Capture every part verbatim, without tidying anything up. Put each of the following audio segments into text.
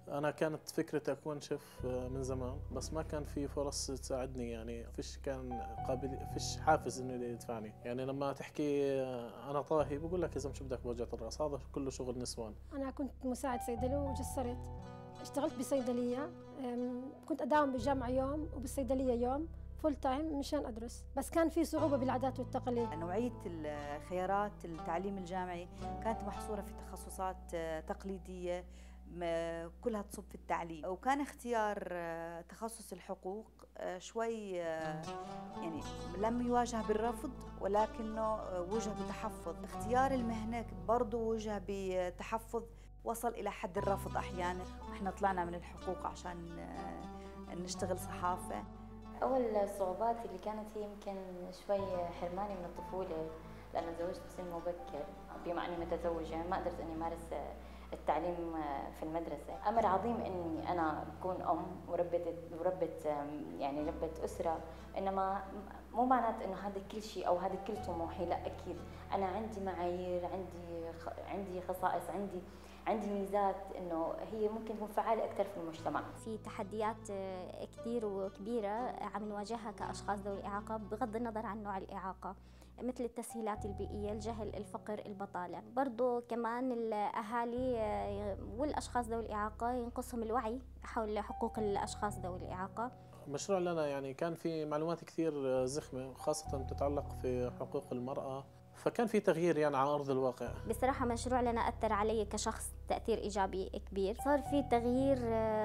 أنا كانت فكرتي أكون شيف من زمان، بس ما كان في فرص تساعدني، يعني فيش كان قابل، فيش حافز إنه يدفعني. يعني لما تحكي أنا طاهي بقول لك إذا مش بدك بوجهة الرأس، هذا كله شغل نسوان. أنا كنت مساعد صيدلي وجسرت، اشتغلت بصيدلية، كنت أداوم بالجامعة يوم وبالصيدلية يوم فول تايم مشان أدرس، بس كان في صعوبة بالعادات والتقاليد. نوعية الخيارات التعليم الجامعي كانت محصورة في تخصصات تقليدية كلها تصب في التعليم، وكان اختيار تخصص الحقوق شوي يعني لم يواجه بالرفض ولكنه وجه بتحفظ. اختيار المهنة برضه وجه بتحفظ، وصل إلى حد الرفض أحيانا. احنا طلعنا من الحقوق عشان نشتغل صحافة. أول الصعوبات اللي كانت هي يمكن شوي حرماني من الطفولة، لأنه تزوجت بسن مبكر، بما أني متزوجة ما قدرت أني أمارس التعليم في المدرسة. أمر عظيم أني أنا أكون أم وربت وربت يعني ربت أسرة، إنما مو معناته إنه هذا كل شيء أو هذا كل طموحي، لا أكيد أنا عندي معايير، عندي عندي خصائص، عندي عندي ميزات انه هي ممكن تكون فعاله اكثر في المجتمع. في تحديات كثير وكبيره عم نواجهها كاشخاص ذوي الاعاقه بغض النظر عن نوع الاعاقه، مثل التسهيلات البيئيه، الجهل، الفقر، البطاله. برضو كمان الاهالي والاشخاص ذوي الاعاقه ينقصهم الوعي حول حقوق الاشخاص ذوي الاعاقه. مشروع لنا يعني كان في معلومات كثير زخمه، خاصه تتعلق في حقوق المراه، فكان في تغيير يعني على أرض الواقع. بصراحة مشروع لنا أثر علي كشخص تأثير إيجابي كبير. صار في تغيير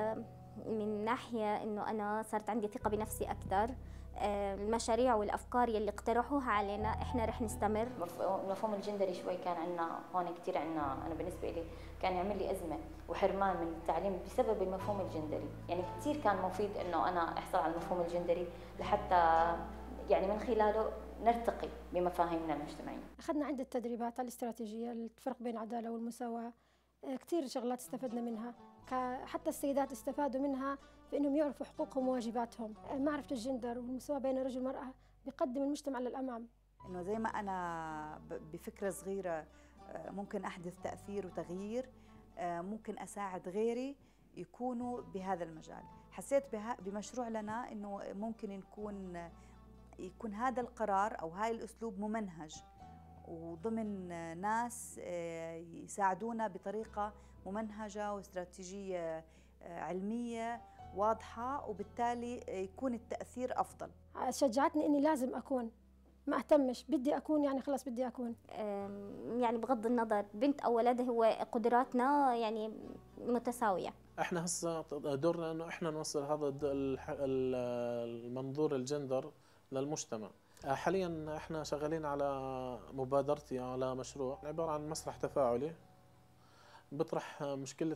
من ناحية إنه أنا صارت عندي ثقة بنفسي أكثر. المشاريع والأفكار يلي اقترحوها علينا إحنا رح نستمر. المفهوم الجندري شوي كان عندنا هون كثير، عندنا أنا بالنسبة لي كان يعمل لي أزمة وحرمان من التعليم بسبب المفهوم الجندري. يعني كثير كان مفيد إنه أنا أحصل على المفهوم الجندري لحتى يعني من خلاله نرتقي بمفاهيمنا المجتمعية. أخذنا عدة تدريبات على الاستراتيجية، الفرق بين العدالة والمساواة، كثير شغلات استفدنا منها، حتى السيدات استفادوا منها في أنهم يعرفوا حقوقهم وواجباتهم. معرفة الجندر والمساواة بين الرجل والمرأة بيقدم المجتمع للأمام. إنه زي ما أنا بفكرة صغيرة ممكن أحدث تأثير وتغيير، ممكن أساعد غيري يكونوا بهذا المجال. حسيت بمشروع لنا إنه ممكن نكون يكون هذا القرار أو هاي الأسلوب ممنهج وضمن ناس يساعدونا بطريقة ممنهجة واستراتيجية علمية واضحة، وبالتالي يكون التأثير أفضل. شجعتني إني لازم أكون، ما أهتمش، بدي أكون يعني خلاص بدي أكون. يعني بغض النظر بنت أو ولد، هو قدراتنا يعني متساوية. احنا هسه دورنا انه احنا نوصل هذا المنظور الجندر للمجتمع. حاليا احنا شغالين على مبادرتي على مشروع عبارة عن مسرح تفاعلي بيطرح مشكلة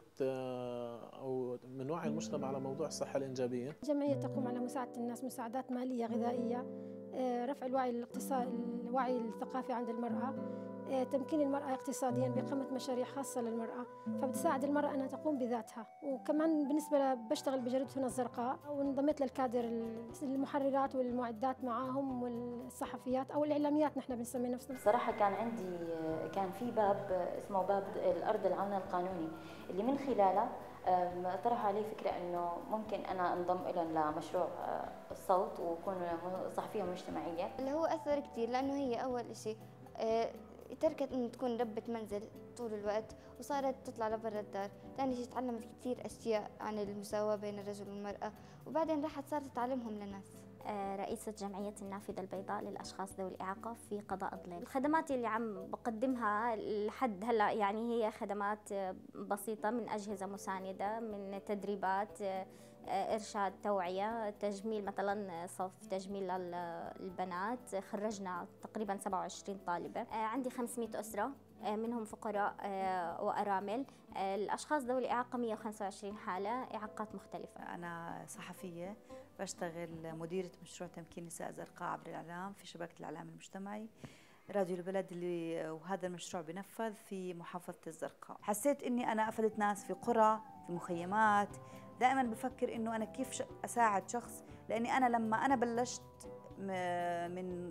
أو من وعي المجتمع على موضوع الصحة الإنجابية. جمعية تقوم على مساعدة الناس مساعدات مالية غذائية، رفع الوعي الاقتصادي، الوعي الثقافي عند المرأة، تمكين المرأة اقتصاديا بإقامة مشاريع خاصة للمرأة، فبتساعد المرأة أنها تقوم بذاتها. وكمان بالنسبة بشتغل بجريدة هنا الزرقاء، وانضميت للكادر المحررات والمعدات معاهم والصحفيات أو الإعلاميات نحن بنسمي نفسنا. صراحة كان عندي كان في باب اسمه باب الأرض العمل القانوني، اللي من خلاله طرحوا علي فكرة إنه ممكن أنا انضم لهم لمشروع الصوت وأكون صحفية مجتمعية. اللي هو أثر كتير، لأنه هي أول شيء تركت إنه تكون ربة منزل طول الوقت وصارت تطلع لبرا الدار. ثاني شيء تعلمت كثير أشياء عن المساواة بين الرجل والمرأة، وبعدين راحت صارت تعلمهم للناس. رئيسة جمعية النافذة البيضاء للأشخاص ذوي الإعاقة في قضاء ظليل. الخدمات اللي عم بقدمها لحد هلا يعني هي خدمات بسيطة، من أجهزة مساندة، من تدريبات، إرشاد، توعية، تجميل، مثلا صف تجميل للبنات. خرجنا تقريبا سبعة وعشرين طالبة. عندي خمسمئة أسرة منهم فقراء وأرامل. الأشخاص ذوي الإعاقة مئة وخمسة وعشرين حالة، إعاقات مختلفة. أنا صحفية، بشتغل مديرة مشروع تمكين نساء زرقاء عبر الإعلام في شبكة الإعلام المجتمعي راديو البلد، اللي وهذا المشروع بنفذ في محافظة الزرقاء. حسيت إني أنا أفدت ناس في قرى، في مخيمات. دائما بفكر إنه أنا كيف أساعد شخص، لأني أنا لما أنا بلشت من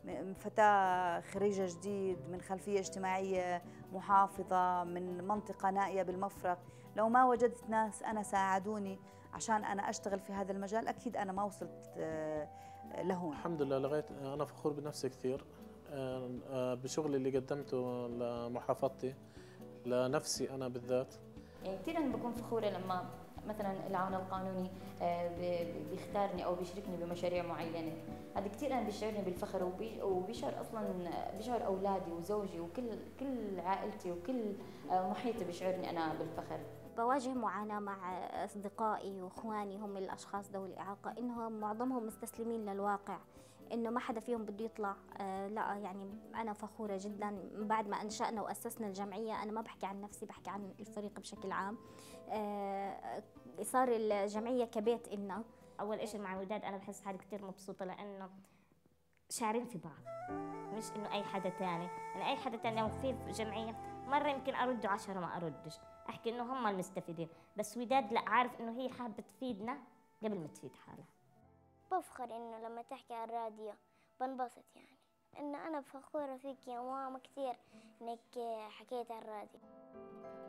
فتاة خريجة جديد من خلفية اجتماعية محافظة من منطقة نائية بالمفرق، لو ما وجدت ناس أنا ساعدوني عشان أنا أشتغل في هذا المجال أكيد أنا ما وصلت لهون. الحمد لله لغاية أنا فخور بنفسي كثير بشغلي اللي قدمته لمحافظتي لنفسي أنا بالذات. يعني كثير أنا بكون فخورة لما مثلا العون القانوني بيختارني او بيشاركني بمشاريع معينه، هذا كثير انا بيشعرني بالفخر وبيشعر اصلا بيشعر اولادي وزوجي وكل كل عائلتي وكل محيطي بيشعرني انا بالفخر. بواجه معاناة مع أصدقائي وإخواني هم الأشخاص ذوي الإعاقة، إنهم معظمهم مستسلمين للواقع، إنه ما حدا فيهم بده يطلع. آه لا يعني أنا فخورة جدا بعد ما أنشأنا وأسسنا الجمعية. أنا ما بحكي عن نفسي، بحكي عن الفريق بشكل عام. آه صار الجمعية كبيت إلنا. أول إشي مع الوداد أنا بحس حالي كتير مبسوطة لأنه شاعرين في بعض، مش إنه أي حدا تاني. يعني أي حدا تاني لو في جمعية مرة يمكن أرد وعشرة ما أردش، أحكي إنه هم المستفيدين، بس وداد لا، عارف إنه هي حابة تفيدنا قبل ما تفيد حالها. بفخر إنه لما تحكي على الراديو بنبسط، يعني إنه أنا فخورة فيك يا ماما كثير إنك حكيت على الراديو.